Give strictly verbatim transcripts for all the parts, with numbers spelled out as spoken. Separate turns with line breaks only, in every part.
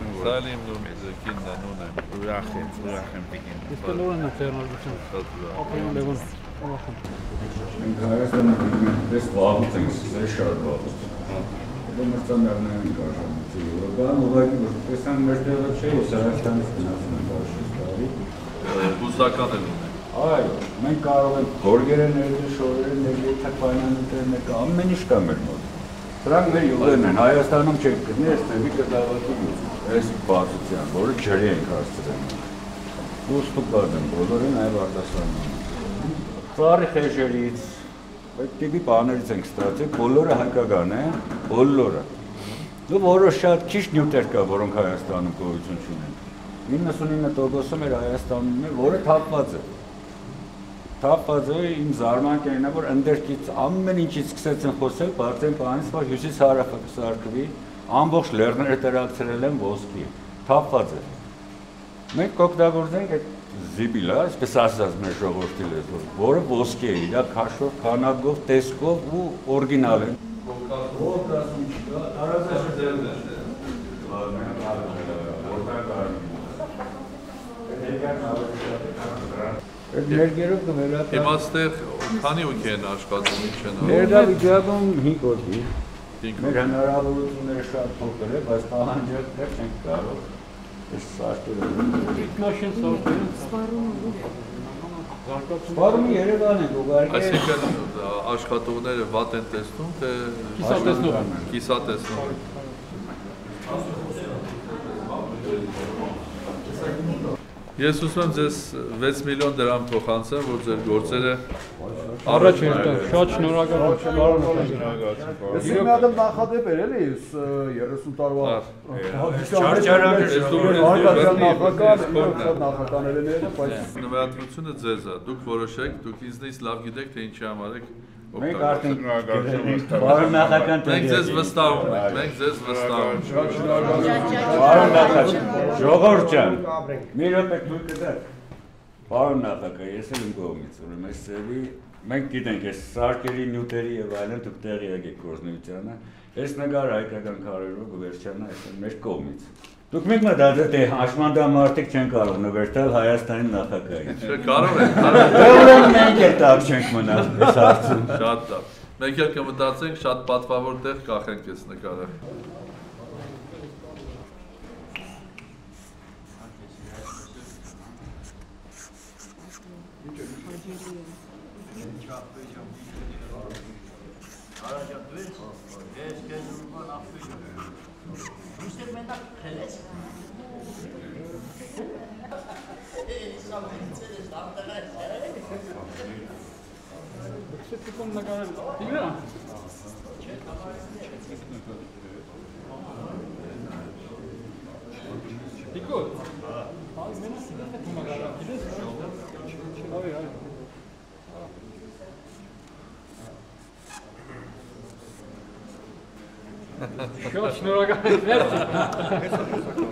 Սալիմ նույն կինն նույն է։
Ուրախ եմ, ուրախ եմ տիկին։
Իսկ նույնն է ծերնալություն։ Ապրիլ լեգոն։
Մենք Հայաստանը դες վաղուց ենք սկսել շատ վաղուց։ Դա մրցանակն ենք արժանացել Եվրոպան, ուղղակի որ տեսան մեր տեղը չէ, ես Հայաստանից գնացել եմ շեсть տարի։
Բուզական էլ ունենք։
Այո, մենք կարող ենք գորգերը ներդել, շորերը ներդել, թափանանուտեր ներդել, ամեն ինչ կա մեր մոտ։ Սրանք մեր յուղերն են, Հայաստանում չեք գտնի, այս թեպի կտավատի այս բացության, որը ջրի ենք հասցրել։ Ու ստուգված են բոլորը, նաև արտասարանում։ Ծառի խեժերից, այդ տիպի բաներից ենք ստացել, բոլորը հայկական են, բոլորը։ Ու որոշ շատ քիչ նյութեր կա, որոնք Հայաստանում գոյություն չունեն։ իննսունինը տոկոսը մեր Հայաստանում է, որը թափված է։ Թափված է, իմ զարմանքն է, որ ընդերքից ամեն ինչից սկսեցին խոսել, բարձեն պահանից, որ հյուսիս հարավը կսարկվի, ամբողջ լեռները տրաքցրել են ոսկի, թափված է։ Մենք կօգտագործենք այդ զիբիլը, այսպես ասած մեր ժողովրդի լեզվով, որը ոսկի է, իր քաշով, քանակով, տեսքով ու օրիգինալ է։ Այդ ներգերով կվերապահ։
Հիմա ստեղ քանի հոգի են աշխատում ինչ են։
Ներդա վիճակում հինգ հոգի։ Մեր հնարավորությունները շատ փոքր է, բայց պահանջարկներ չենք կարող։ Այս սարքերը։
Մաշին սարքերը։
Սպարումը Երևան է, ուղղակի։
Այսինքն աշխատողները վատ են տեսնում, թե
Կիսատեսնող։
Կիսատեսնող։ Ես ուզում եմ ձեզ վեց միլիոն դրամ փոխանցեմ, որ ձեր գործերը
Առաջ երթա, շատ շնորհակալ եմ։
Ես մի հատ նախադեպ էր էլի, երեսուն տարվա։
Չարչարակ է,
արկադյան նախական, շատ նախականել են եղել, բայց
նվիրատվությունը ձեզ է, դուք որոշեք, դուք ինձնից լավ գիտեք, թե ինչի համար եք
մենք արդեն
Պարոն
նախական
Մենք ձեզ վստահում ենք, մենք ձեզ վստահում ենք։
Պարոն նախագահ, ժողովուրդ ջան, մի րոպե թույլ կտաք։ Պարոն նախագահ, ես էլ իմ կողմից, ուրեմն այս ծևի մենք գիտենք այս սարքերի, նյութերի եւ այլն դուք տեղյակ եք գործունեությանը, այս նկարը հայկական քարերով կվերջանա այս մեր կողմից։ Դուք մեկ մտածեք, թե հաշմանդամարտիկ չեն կարող նվերտալ Հայաստանի նախագահին։
Չէ, կարող են, կարող են։
Դե ուրեմն մենք էլ տակ չենք մնալ այս հարցում։
Շատ լավ։ Մենք էլ կմտածենք, շատ պատվավոր տեղ կախենք այս նկարը։
Շատ շնորհակալ եմ։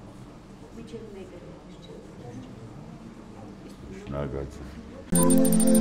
Շնորհակալ եմ։